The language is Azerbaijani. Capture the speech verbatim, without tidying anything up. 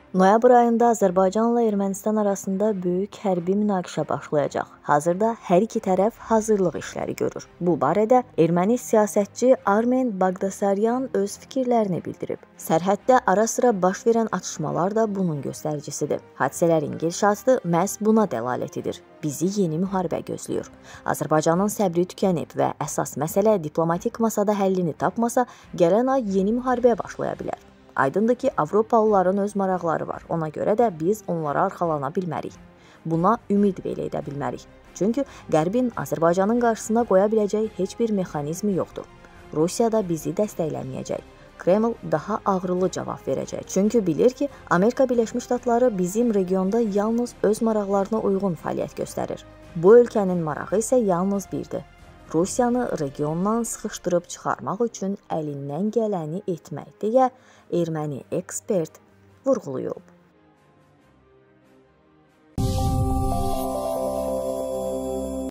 Noyabr ayında Azərbaycanla Ermənistan arasında böyük hərbi münaqişə başlayacaq. Hazırda hər iki tərəf hazırlıq işləri görür. Bu barədə erməni siyasətçi Armen Baqdasaryan öz fikirlərini bildirib. Sərhəddə ara-sıra baş verən atışmalar da bunun göstəricisidir. Hadisələrin gedişatı məhz buna dəlalət edir. Bizi yeni müharibə gözləyir. Azərbaycanın səbri tükənib və əsas məsələ diplomatik masada həllini tapmasa, gələn ay yeni müharibəyə başlaya bilər. Aydındır ki, Avropalıların öz maraqları var. Ona görə də biz onlara arxalana bilmərik. Buna ümid belə edə bilmərik. Çünki Qərbin Azərbaycanın qarşısına qoya biləcək heç bir mexanizmi yoxdur. Rusiya da bizi dəstəkləməyəcək. Kreml daha ağrılı cavab verəcək. Çünki bilir ki, Amerika Birləşmiş Ştatları bizim regionda yalnız öz maraqlarına uyğun fəaliyyət göstərir. Bu ölkənin marağı isə yalnız birdir. Rusiyanı regiondan sıxışdırıb çıxarmaq üçün əlindən gələni etmək deyə erməni ekspert vurğulayıb.